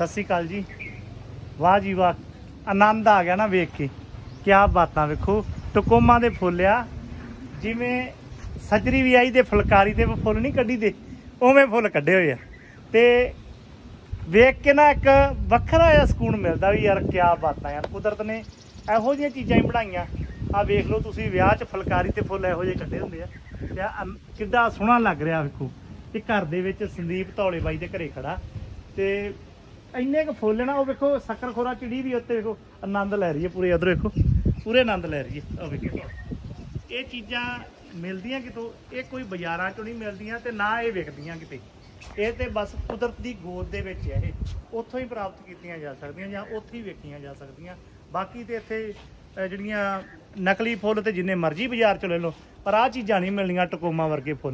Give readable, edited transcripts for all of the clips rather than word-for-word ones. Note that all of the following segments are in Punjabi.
सत श्री अकाल जी। वाह जी वाह, आनंद आ गया ना वेख के। क्या बातां वेखो, टकोमा दे फुल आ, जिवें सजरी भी आई ते फुलकारी दे फुल नहीं कड्ढी दे, उवें फुल कड्ढे होए आ। ते वेख के ना एक वखरा जिहा सकून मिलदा भी यार क्या बातां यार, कुदरत ने ਇਹੋ ਜਿਹੀਆਂ ਚੀਜ਼ਾਂ ही ਬਣਾਈਆਂ। आ वेख लो तुसीं विआह च फुलकारी ते फुल ਇਹੋ ਜਿਹੇ ਕੱਢੇ ਹੁੰਦੇ ਆ ਤੇ ਕਿੱਡਾ ਸੋਹਣਾ ਲੱਗ ਰਿਹਾ। ਵੇਖੋ ਇਹ ਘਰ ਦੇ ਵਿੱਚ ਸੰਦੀਪ ਧੌਲੇ ਬਾਈ ਦੇ ਘਰੇ ਖੜਾ ਤੇ ਇੰਨੇ ਕੁ ਫੁੱਲ ਨਾ, ਉਹ ਵੇਖੋ ਸ਼ੱਕਰ ਖੋਰਾ ਚਿੜੀ ਵੀ ਉੱਤੇ ਵੇਖੋ ਆਨੰਦ ਲੈ ਰਹੀ ਹੈ ਪੂਰੇ। ਉਧਰ ਵੇਖੋ ਪੂਰੇ ਆਨੰਦ ਲੈ ਰਹੀ ਹੈ। ਉਹ ਵੇਖੋ ਇਹ ਚੀਜ਼ਾਂ ਮਿਲਦੀਆਂ ਕਿਤੋਂ, ਇਹ ਕੋਈ ਬਾਜ਼ਾਰਾਂ ਚੋਂ ਨਹੀਂ ਮਿਲਦੀਆਂ ਤੇ ਨਾ ਇਹ ਵਿਕਦੀਆਂ ਕਿਤੇ। ਇਹ ਤੇ ਬਸ ਕੁਦਰਤ ਦੀ ਗੋਦ ਦੇ ਵਿੱਚ ਹੈ, ਇਹ ਉੱਥੋਂ ਹੀ ਪ੍ਰਾਪਤ ਕੀਤੀਆਂ ਜਾ ਸਕਦੀਆਂ ਜਾਂ ਉੱਥੇ ਹੀ ਵੇਖੀਆਂ ਜਾ ਸਕਦੀਆਂ। ਬਾਕੀ ਤੇ ਇੱਥੇ ਜਿਹੜੀਆਂ ਨਕਲੀ ਫੁੱਲ ਤੇ ਜਿੰਨੇ ਮਰਜ਼ੀ ਬਾਜ਼ਾਰ ਚ ਲੈ ਲਓ, ਪਰ ਆਹ ਚੀਜ਼ਾਂ ਨਹੀਂ ਮਿਲਣੀਆਂ ਟਕੋਮਾ ਵਰਗੇ ਫੁੱਲ।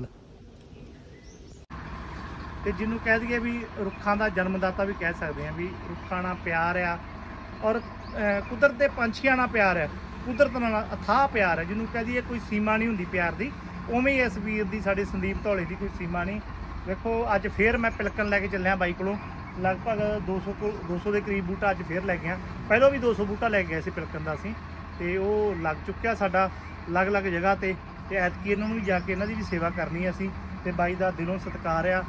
ਤੇ ਜਿਹਨੂੰ ਕਹਿ ਦਈਏ ਵੀ ਰੁੱਖਾਂ ਦਾ ਜਨਮਦਾਤਾ ਵੀ ਕਹਿ ਸਕਦੇ ਹਾਂ, ਵੀ ਰੁੱਖਾਂ ਨਾਲ ਪਿਆਰ ਆ ਔਰ ਕੁਦਰਤ ਦੇ ਪੰਛੀਆਂ ਨਾਲ ਪਿਆਰ ਹੈ, ਕੁਦਰਤ ਨਾਲ ਅਥਾਹ ਪਿਆਰ ਹੈ। ਜਿਹਨੂੰ ਕਹਿ ਦਈਏ ਕੋਈ ਸੀਮਾ ਨਹੀਂ ਹੁੰਦੀ ਪਿਆਰ ਦੀ, ਉਵੇਂ ਹੀ ਇਸ ਵੀਰ ਦੀ, ਸਾਡੇ ਸੰਦੀਪ ਧੌਲੇ ਦੀ ਕੋਈ ਸੀਮਾ ਨਹੀਂ। ਵੇਖੋ ਅੱਜ ਫੇਰ ਮੈਂ ਪਿਲਕਣ ਲੈ ਕੇ ਚੱਲਿਆ ਬਾਈ ਕੋਲੋਂ, ਲਗਭਗ 200 ਦੇ ਕਰੀਬ ਬੂਟਾ ਅੱਜ ਫੇਰ ਲੈ ਕੇ ਆ। ਪਹਿਲਾਂ ਵੀ 200 ਬੂਟਾ ਲੈ ਕੇ ਗਏ ਸੀ ਪਿਲਕਣ ਦਾ ਅਸੀਂ, ਤੇ ਉਹ ਲੱਗ ਚੁੱਕਿਆ ਸਾਡਾ ਅਲੱਗ-ਅਲੱਗ ਜਗ੍ਹਾ ਤੇ ਐਤਕੀ ਇਹਨਾਂ ਨੂੰ ਵੀ ਜਾ ਕੇ ਇਹਨਾਂ ਦੀ ਵੀ ਸੇਵਾ ਕਰਨੀ ਹੈ ਅਸੀਂ। ਤੇ ਬਾਈ ਦਾ ਦਿਲੋਂ ਸਤਿਕਾਰ ਆ।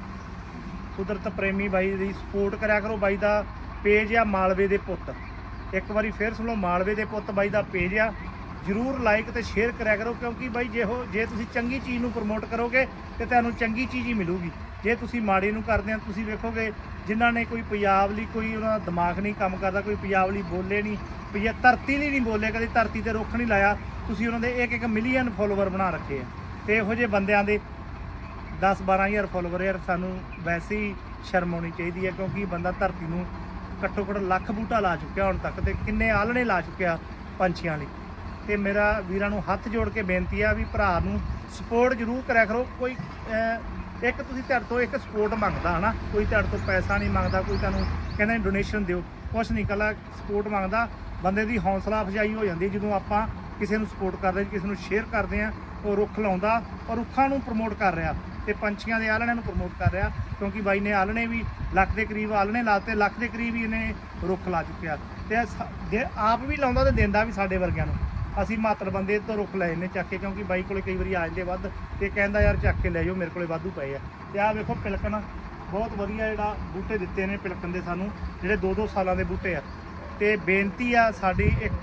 ਕੁਦਰਤ ਪ੍ਰੇਮੀ ਬਾਈ ਦੀ ਸਪੋਰਟ ਕਰਿਆ ਕਰੋ। ਬਾਈ ਦਾ ਪੇਜ ਆ ਮਾਲਵੇ ਦੇ ਪੁੱਤ, ਇੱਕ ਵਾਰੀ ਫੇਰ ਸੁਣੋ, ਮਾਲਵੇ ਦੇ ਪੁੱਤ ਬਾਈ ਦਾ ਪੇਜ ਆ। ਜ਼ਰੂਰ ਲਾਈਕ ਤੇ ਸ਼ੇਅਰ ਕਰਿਆ ਕਰੋ, ਕਿਉਂਕਿ ਬਾਈ ਜੇ ਤੁਸੀਂ ਚੰਗੀ ਚੀਜ਼ ਨੂੰ ਪ੍ਰਮੋਟ ਕਰੋਗੇ ਤੇ ਤੁਹਾਨੂੰ ਚੰਗੀ ਚੀਜ਼ ਹੀ ਮਿਲੂਗੀ। ਜੇ ਤੁਸੀਂ ਮਾੜੀ ਨੂੰ ਕਰਦੇ ਆ, ਤੁਸੀਂ ਵੇਖੋਗੇ ਜਿਨ੍ਹਾਂ ਨੇ ਕੋਈ ਪੰਜਾਬ ਲਈ, ਕੋਈ ਉਹਨਾਂ ਦਾ ਦਿਮਾਗ ਨਹੀਂ ਕੰਮ ਕਰਦਾ, ਕੋਈ ਪੰਜਾਬ ਲਈ ਬੋਲੇ ਨਹੀਂ, ਧਰਤੀ ਲਈ ਨਹੀਂ ਬੋਲੇ, ਕਦੇ ਧਰਤੀ ਤੇ ਰੁੱਖ ਨਹੀਂ ਲਾਇਆ, ਤੁਸੀਂ ਉਹਨਾਂ ਦੇ 1-1 ਮਿਲੀਅਨ ਫੋਲੋਵਰ ਬਣਾ ਰੱਖੇ ਆ। ਤੇ ਇਹੋ ਜਿਹੇ ਬੰਦਿਆਂ ਦੇ 10-12 ਹਜ਼ਾਰ ਫੋਲੋਵਰ ਯਾਰ ਸਾਨੂੰ ਵੈਸੇ ਹੀ ਸ਼ਰਮ ਆਉਣੀ ਚਾਹੀਦੀ ਹੈ, ਕਿਉਂਕਿ ਬੰਦਾ ਧਰਤੀ ਨੂੰ ਘੱਟੋ ਘੱਟ ਲੱਖ ਬੂਟਾ ਲਾ ਚੁੱਕਿਆ ਹੁਣ ਤੱਕ, ਤੇ ਕਿੰਨੇ ਆਲਣੇ ਲਾ ਚੁੱਕਿਆ ਪੰਛੀਆਂ ਲਈ। ਤੇ ਮੇਰਾ ਵੀਰਾਂ ਨੂੰ ਹੱਥ ਜੋੜ ਕੇ ਬੇਨਤੀ ਆ ਵੀ ਭਰਾ ਨੂੰ ਸਪੋਰਟ ਜ਼ਰੂਰ ਕਰਿਆ ਕਰੋ। ਕੋਈ ਇੱਕ ਤੁਸੀਂ ਤੁਹਾਡੇ ਤੋਂ ਇੱਕ ਸਪੋਰਟ ਮੰਗਦਾ ਹੈ ਨਾ, ਕੋਈ ਤੁਹਾਡੇ ਤੋਂ ਪੈਸਾ ਨਹੀਂ ਮੰਗਦਾ, ਕੋਈ ਤੁਹਾਨੂੰ ਕਹਿੰਦਾ ਡੋਨੇਸ਼ਨ ਦਿਓ, ਕੁਛ ਨਹੀਂ, ਇਕੱਲਾ ਸਪੋਰਟ ਮੰਗਦਾ। ਬੰਦੇ ਦੀ ਹੌਸਲਾ ਅਫਜ਼ਾਈ ਹੋ ਜਾਂਦੀ ਜਦੋਂ ਆਪਾਂ ਕਿਸੇ ਨੂੰ ਸਪੋਰਟ ਕਰਦੇ, ਕਿਸੇ ਨੂੰ ਸ਼ੇਅਰ ਕਰਦੇ ਆ। ਉਹ ਰੁੱਖ ਲਾਉਂਦਾ ਔਰ ਰੁੱਖਾਂ ਨੂੰ ਪ੍ਰਮੋਟ ਕਰ ਰਿਹਾ ਤੇ ਪੰਛੀਆਂ ਦੇ ਆਲਣਿਆਂ ਨੂੰ ਪ੍ਰਮੋਟ ਕਰ ਰਿਹਾ, ਕਿਉਂਕਿ ਬਾਈ ਨੇ ਆਲਣੇ ਵੀ ਲੱਖ ਦੇ ਕਰੀਬ ਆਲਣੇ ਲਾਤੇ, ਲੱਖ ਦੇ ਕਰੀਬ ਹੀ ਇਹਨੇ ਰੁੱਖ ਲਾ ਚੁੱਕਿਆ। ਤੇ ਆਪ ਵੀ ਲਾਉਂਦਾ ਤੇ ਦਿੰਦਾ ਵੀ ਸਾਡੇ ਵਰਗਿਆਂ ਨੂੰ। ਅਸੀਂ ਮਾਤਰ ਬੰਦੇ ਤੋਂ ਰੁੱਖ ਲੈ ਜਾਂਦੇ ਚੱਕ ਕੇ, ਕਿਉਂਕਿ ਬਾਈ ਕੋਲੇ ਕਈ ਵਾਰੀ ਆ ਜਾਂਦੇ ਵੱਧ ਤੇ ਕਹਿੰਦਾ ਯਾਰ ਚੱਕ ਕੇ ਲੈ ਜਾਓ, ਮੇਰੇ ਕੋਲੇ ਵਾਧੂ ਪਏ ਆ। ਤੇ ਆਹ ਵੇਖੋ ਪਿਲਕਣ ਬਹੁਤ ਵਧੀਆ ਜਿਹੜਾ ਬੂਟੇ ਦਿੱਤੇ ਨੇ ਪਿਲਕਣ ਦੇ ਸਾਨੂੰ, ਜਿਹੜੇ 2-2 ਸਾਲਾਂ ਦੇ ਬੂਟੇ ਆ। ਤੇ ਬੇਨਤੀ ਆ ਸਾਡੀ ਇੱਕ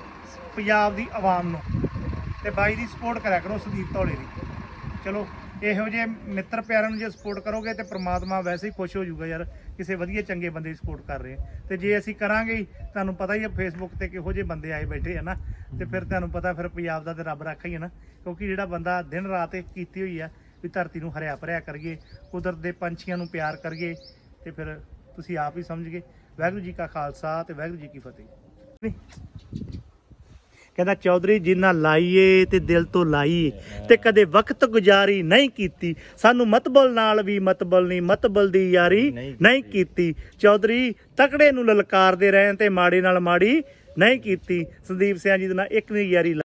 ਪੰਜਾਬ ਦੀ ਆਵਾਮ ਨੂੰ, ਤੇ ਬਾਈ ਦੀ ਸਪੋਰਟ ਕਰਿਆ ਕਰੋ, ਸੰਦੀਪ ਧੌਲੇ ਦੀ। ਚਲੋ ਇਹੋ ਜਿਹੇ ਮਿੱਤਰ ਪਿਆਰਿਆਂ ਨੂੰ ਜੇ ਸਪੋਰਟ ਕਰੋਗੇ ਤੇ ਪ੍ਰਮਾਤਮਾ ਵੈਸੇ ਹੀ ਖੁਸ਼ ਹੋ ਜਾਊਗਾ ਯਾਰ, ਕਿਸੇ ਵਧੀਆ ਚੰਗੇ ਬੰਦੇ ਦੀ ਸਪੋਰਟ ਕਰ ਰਹੇ ਆ। ਤੇ ਜੇ ਅਸੀਂ ਕਰਾਂਗੇ ਹੀ, ਤੁਹਾਨੂੰ ਪਤਾ ਹੀ ਆ ਫੇਸਬੁੱਕ ਤੇ ਕਿਹੋ ਜਿਹੇ ਬੰਦੇ ਆਏ ਬੈਠੇ ਆ ਨਾ, ਤੇ ਫਿਰ ਤੁਹਾਨੂੰ ਪਤਾ ਫਿਰ ਪੰਜਾਬ ਦਾ ਤੇ ਰੱਬ ਰਾਖਾ ਹੀ ਹੈ ਨਾ। ਕਿਉਂਕਿ ਜਿਹੜਾ ਬੰਦਾ ਦਿਨ ਰਾਤ ਇੱਕ ਕੀਤੀ ਹੋਈ ਆ ਵੀ ਧਰਤੀ ਨੂੰ ਹਰਿਆ ਭਰਿਆ ਕਰੀਏ, ਕੁਦਰਤ ਦੇ ਪੰਛੀਆਂ ਨੂੰ ਪਿਆਰ ਕਰੀਏ, ਤੇ ਫਿਰ ਤੁਸੀਂ ਆਪ ਹੀ ਸਮਝ ਗਏ। ਵਾਹਿਗੁਰੂ ਜੀ ਕਾ ਖਾਲਸਾ ਤੇ ਵਾਹਿਗੁਰੂ ਜੀ ਕੀ ਫਤਿਹ। ਕਹਿੰਦਾ ਚੌਧਰੀ ਜਿੰਨਾ ਲਾਈਏ ਤੇ ਦਿਲ ਤੋਂ ਲਾਈਏ, ਤੇ ਕਦੇ ਵਕਤ ਗੁਜ਼ਾਰੀ ਨਹੀਂ ਕੀਤੀ, ਸਾਨੂੰ ਮਤਬਲ ਨਾਲ ਵੀ ਮਤਬਲ ਨਹੀਂ, ਮਤਬਲ ਦੀ ਯਾਰੀ ਨਹੀਂ ਕੀਤੀ। ਚੌਧਰੀ ਤਕੜੇ ਨੂੰ ਲਲਕਾਰਦੇ ਰਹੇ ਤੇ ਮਾੜੇ ਨਾਲ ਮਾੜੀ ਨਹੀਂ ਕੀਤੀ। ਸੰਦੀਪ ਸਿੰਘ ਜੀ ਦੇ ਨਾਲ ਇੱਕ ਵੀ ਯਾਰੀ